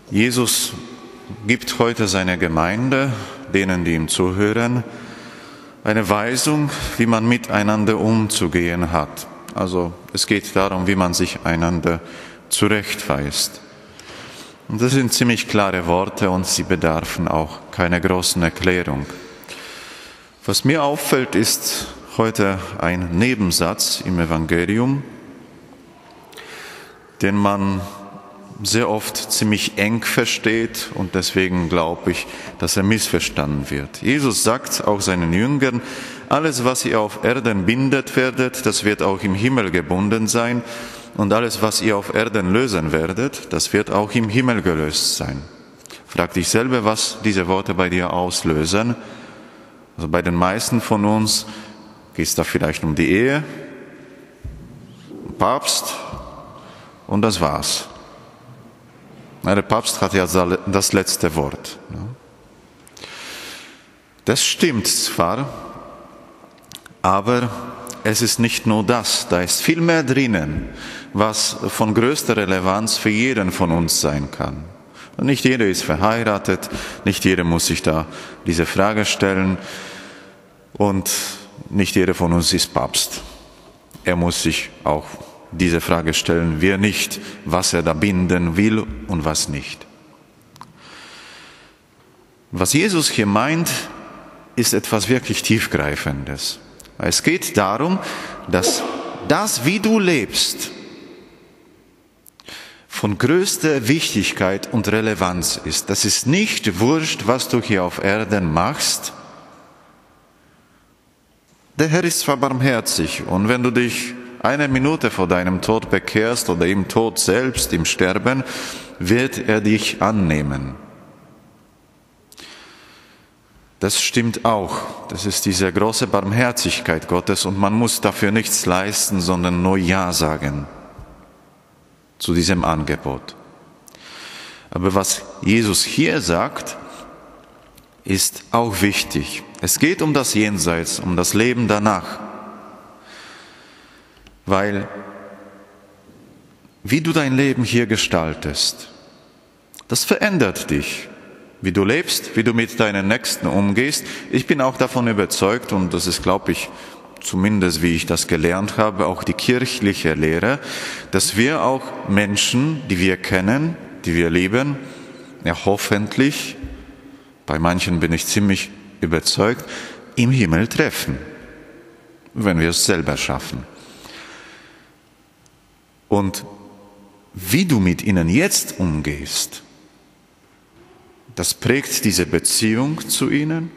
Jesus gibt heute seiner Gemeinde, denen, die ihm zuhören, eine Weisung, wie man miteinander umzugehen hat. Also es geht darum, wie man sich einander zurechtweist. Und das sind ziemlich klare Worte und sie bedarfen auch keiner großen Erklärung. Was mir auffällt, ist heute ein Nebensatz im Evangelium, den man sehr oft ziemlich eng versteht und deswegen glaube ich, dass er missverstanden wird. Jesus sagt auch seinen Jüngern, alles, was ihr auf Erden bindet werdet, das wird auch im Himmel gebunden sein und alles, was ihr auf Erden lösen werdet, das wird auch im Himmel gelöst sein. Frag dich selber, was diese Worte bei dir auslösen. Also bei den meisten von uns geht es da vielleicht um die Ehe, um Papst und das war's. Der Papst hat ja das letzte Wort. Das stimmt zwar, aber es ist nicht nur das. Da ist viel mehr drinnen, was von größter Relevanz für jeden von uns sein kann. Und nicht jeder ist verheiratet, nicht jeder muss sich da diese Frage stellen und nicht jeder von uns ist Papst. Er muss sich auch diese Frage stellen, wer nicht, was er da binden will und was nicht. Was Jesus hier meint, ist etwas wirklich Tiefgreifendes. Es geht darum, dass das, wie du lebst, von größter Wichtigkeit und Relevanz ist. Das ist nicht wurscht, was du hier auf Erden machst. Der Herr ist zwar barmherzig und wenn du dich eine Minute vor deinem Tod bekehrst oder im Tod selbst, im Sterben, wird er dich annehmen. Das stimmt auch. Das ist diese große Barmherzigkeit Gottes und man muss dafür nichts leisten, sondern nur Ja sagen zu diesem Angebot. Aber was Jesus hier sagt, ist auch wichtig. Es geht um das Jenseits, um das Leben danach. Weil, wie du dein Leben hier gestaltest, das verändert dich. Wie du lebst, wie du mit deinen Nächsten umgehst. Ich bin auch davon überzeugt, und das ist, glaube ich, zumindest wie ich das gelernt habe, auch die kirchliche Lehre, dass wir auch Menschen, die wir kennen, die wir lieben, ja hoffentlich, bei manchen bin ich ziemlich überzeugt, im Himmel treffen, wenn wir es selber schaffen. Und wie du mit ihnen jetzt umgehst, das prägt diese Beziehung zu ihnen,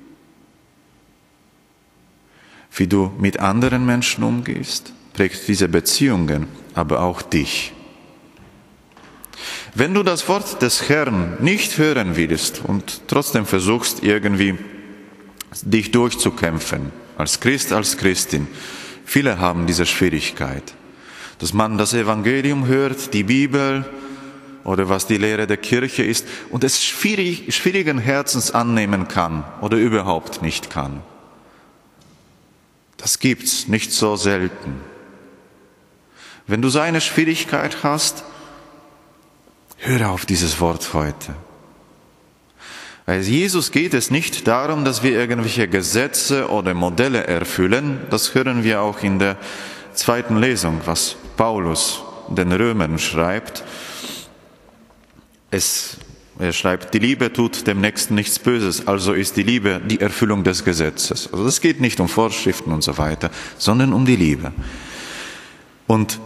wie du mit anderen Menschen umgehst, prägt diese Beziehungen, aber auch dich. Wenn du das Wort des Herrn nicht hören willst und trotzdem versuchst, irgendwie dich durchzukämpfen, als Christ, als Christin, viele haben diese Schwierigkeit, dass man das Evangelium hört, die Bibel oder was die Lehre der Kirche ist und es schwierigen Herzens annehmen kann oder überhaupt nicht kann. Das gibt's nicht so selten. Wenn du so eine Schwierigkeit hast, höre auf dieses Wort heute. Weil Jesus geht es nicht darum, dass wir irgendwelche Gesetze oder Modelle erfüllen. Das hören wir auch in der zweiten Lesung, was Paulus den Römern schreibt. Er schreibt, die Liebe tut dem Nächsten nichts Böses, also ist die Liebe die Erfüllung des Gesetzes. Also es geht nicht um Vorschriften und so weiter, sondern um die Liebe. Und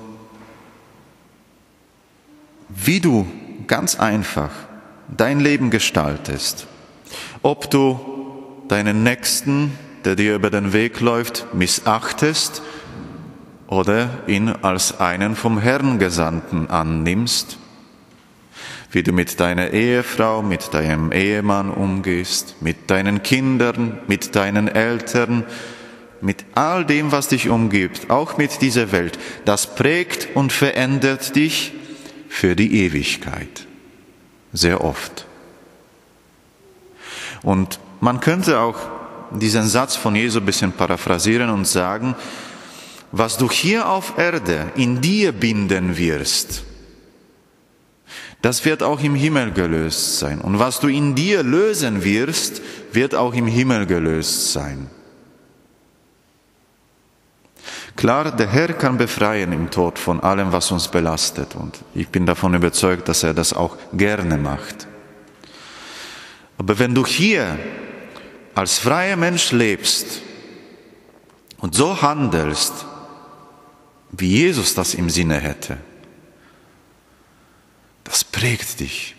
wie du ganz einfach dein Leben gestaltest, ob du deinen Nächsten, der dir über den Weg läuft, missachtest oder ihn als einen vom Herrn Gesandten annimmst, wie du mit deiner Ehefrau, mit deinem Ehemann umgehst, mit deinen Kindern, mit deinen Eltern, mit all dem, was dich umgibt, auch mit dieser Welt, das prägt und verändert dich für die Ewigkeit. Sehr oft. Und man könnte auch diesen Satz von Jesu ein bisschen paraphrasieren und sagen, was du hier auf Erde in dir binden wirst, das wird auch im Himmel gelöst sein. Und was du in dir lösen wirst, wird auch im Himmel gelöst sein. Klar, der Herr kann befreien im Tod von allem, was uns belastet. Und ich bin davon überzeugt, dass er das auch gerne macht. Aber wenn du hier als freier Mensch lebst und so handelst, wie Jesus das im Sinne hätte, das prägt dich.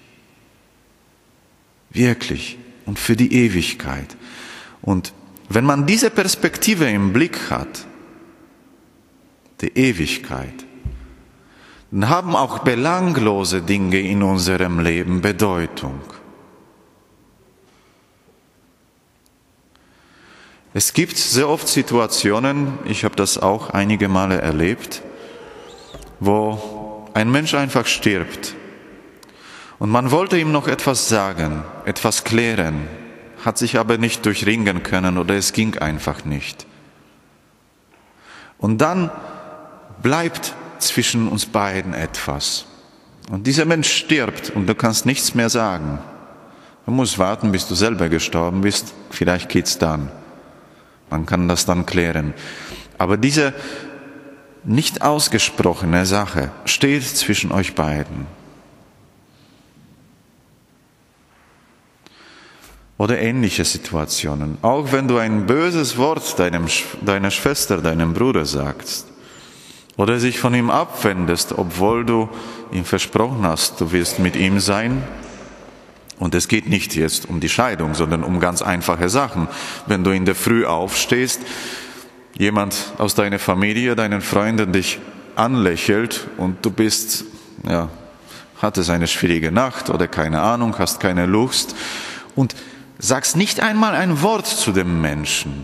Wirklich. Und für die Ewigkeit. Und wenn man diese Perspektive im Blick hat, die Ewigkeit, dann haben auch belanglose Dinge in unserem Leben Bedeutung. Es gibt sehr oft Situationen, ich habe das auch einige Male erlebt, wo ein Mensch einfach stirbt. Und man wollte ihm noch etwas sagen, etwas klären, hat sich aber nicht durchringen können oder es ging einfach nicht. Und dann bleibt zwischen uns beiden etwas. Und dieser Mensch stirbt und du kannst nichts mehr sagen. Du musst warten, bis du selber gestorben bist, vielleicht geht's dann. Man kann das dann klären. Aber diese nicht ausgesprochene Sache steht zwischen euch beiden. Oder ähnliche Situationen. Auch wenn du ein böses Wort deiner Schwester, deinem Bruder sagst, oder sich von ihm abwendest, obwohl du ihm versprochen hast, du wirst mit ihm sein. Und es geht nicht jetzt um die Scheidung, sondern um ganz einfache Sachen. Wenn du in der Früh aufstehst, jemand aus deiner Familie, deinen Freunden dich anlächelt und du bist, hattest eine schwierige Nacht oder keine Ahnung, hast keine Lust und sagst nicht einmal ein Wort zu dem Menschen.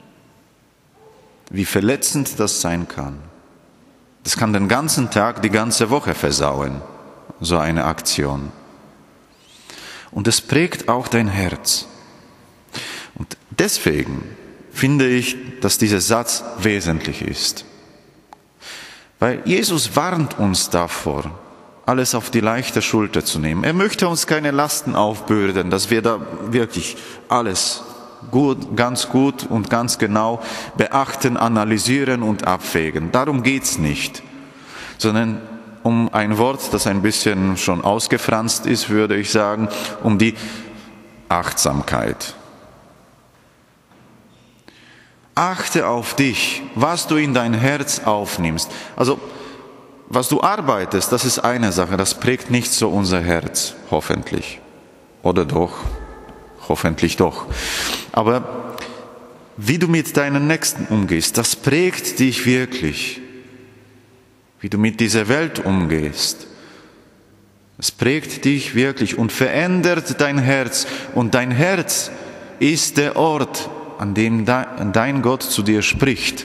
Wie verletzend das sein kann. Das kann den ganzen Tag, die ganze Woche versauen, so eine Aktion. Und es prägt auch dein Herz. Und deswegen finde ich, dass dieser Satz wesentlich ist. Weil Jesus warnt uns davor, alles auf die leichte Schulter zu nehmen. Er möchte uns keine Lasten aufbürden, dass wir da wirklich alles ganz gut und ganz genau beachten, analysieren und abwägen. Darum geht's nicht, sondern um ein Wort, das ein bisschen schon ausgefranst ist, würde ich sagen, um die Achtsamkeit. Achte auf dich, was du in dein Herz aufnimmst. Also, was du arbeitest, das ist eine Sache, das prägt nicht so unser Herz, hoffentlich. Oder doch? Hoffentlich doch. Aber wie du mit deinen Nächsten umgehst, das prägt dich wirklich. Wie du mit dieser Welt umgehst. Es prägt dich wirklich und verändert dein Herz. Und dein Herz ist der Ort, an dem dein Gott zu dir spricht.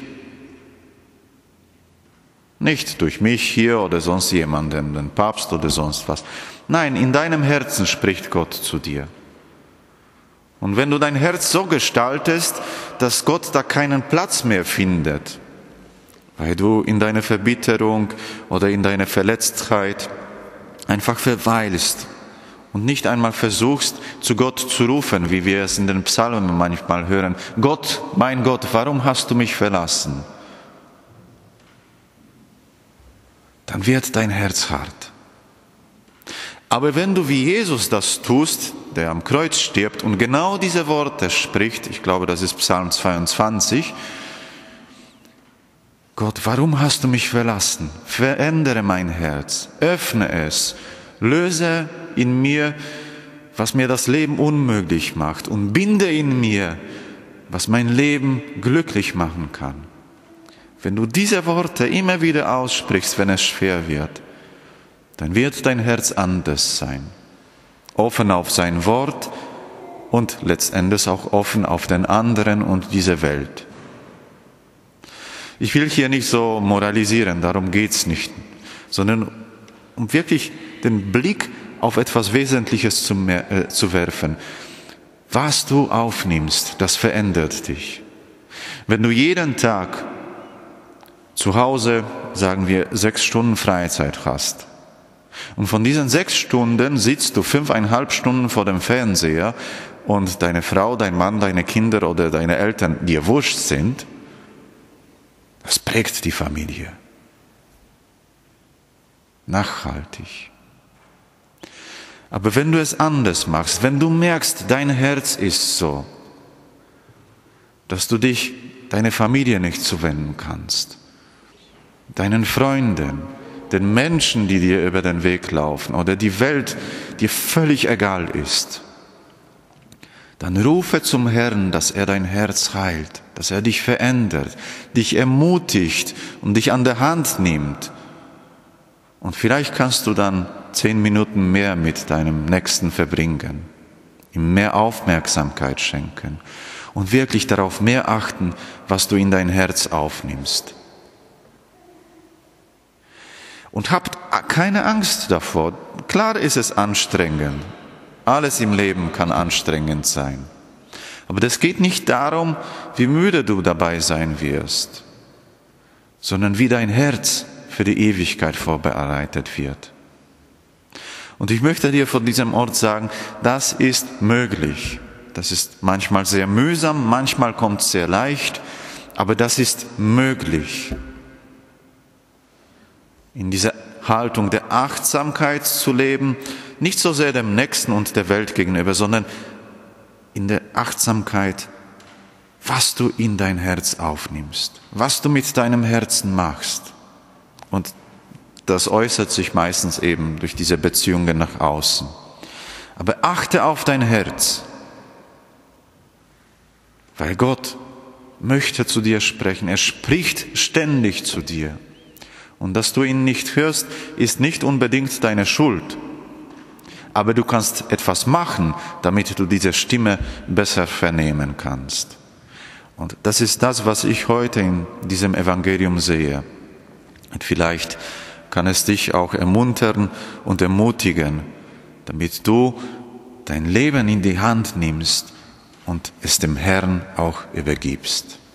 Nicht durch mich hier oder sonst jemanden, den Papst oder sonst was. Nein, in deinem Herzen spricht Gott zu dir. Und wenn du dein Herz so gestaltest, dass Gott da keinen Platz mehr findet, weil du in deiner Verbitterung oder in deiner Verletztheit einfach verweilst und nicht einmal versuchst, zu Gott zu rufen, wie wir es in den Psalmen manchmal hören. Gott, mein Gott, warum hast du mich verlassen? Dann wird dein Herz hart. Aber wenn du wie Jesus das tust, der am Kreuz stirbt und genau diese Worte spricht, ich glaube, das ist Psalm 22, Gott, warum hast du mich verlassen? Verändere mein Herz, öffne es, löse in mir, was mir das Leben unmöglich macht und binde in mir, was mein Leben glücklich machen kann. Wenn du diese Worte immer wieder aussprichst, wenn es schwer wird, dann wird dein Herz anders sein. Offen auf sein Wort und letztendlich auch offen auf den anderen und diese Welt. Ich will hier nicht so moralisieren, darum geht's nicht, sondern um wirklich den Blick auf etwas Wesentliches zu werfen. Was du aufnimmst, das verändert dich. Wenn du jeden Tag zu Hause, sagen wir, 6 Stunden Freizeit hast Und von diesen 6 Stunden sitzt du 5,5 Stunden vor dem Fernseher und deine Frau, dein Mann, deine Kinder oder deine Eltern dir wurscht sind. Das prägt die Familie. Nachhaltig. Aber wenn du es anders machst, wenn du merkst, dein Herz ist so, dass du dich deiner Familie nicht zuwenden kannst, deinen Freunden, den Menschen, die dir über den Weg laufen oder die Welt dir völlig egal ist, dann rufe zum Herrn, dass er dein Herz heilt, dass er dich verändert, dich ermutigt und dich an der Hand nimmt. Und vielleicht kannst du dann 10 Minuten mehr mit deinem Nächsten verbringen, ihm mehr Aufmerksamkeit schenken und wirklich darauf mehr achten, was du in dein Herz aufnimmst. Und habt keine Angst davor. Klar ist es anstrengend. Alles im Leben kann anstrengend sein. Aber das geht nicht darum, wie müde du dabei sein wirst, sondern wie dein Herz für die Ewigkeit vorbereitet wird. Und ich möchte dir von diesem Ort sagen, das ist möglich. Das ist manchmal sehr mühsam, manchmal kommt es sehr leicht, aber das ist möglich. In dieser Haltung der Achtsamkeit zu leben, nicht so sehr dem Nächsten und der Welt gegenüber, sondern in der Achtsamkeit, was du in dein Herz aufnimmst, was du mit deinem Herzen machst. Und das äußert sich meistens eben durch diese Beziehungen nach außen. Aber achte auf dein Herz, weil Gott möchte zu dir sprechen. Er spricht ständig zu dir. Und dass du ihn nicht hörst, ist nicht unbedingt deine Schuld. Aber du kannst etwas machen, damit du diese Stimme besser vernehmen kannst. Und das ist das, was ich heute in diesem Evangelium sehe. Und vielleicht kann es dich auch ermuntern und ermutigen, damit du dein Leben in die Hand nimmst und es dem Herrn auch übergibst.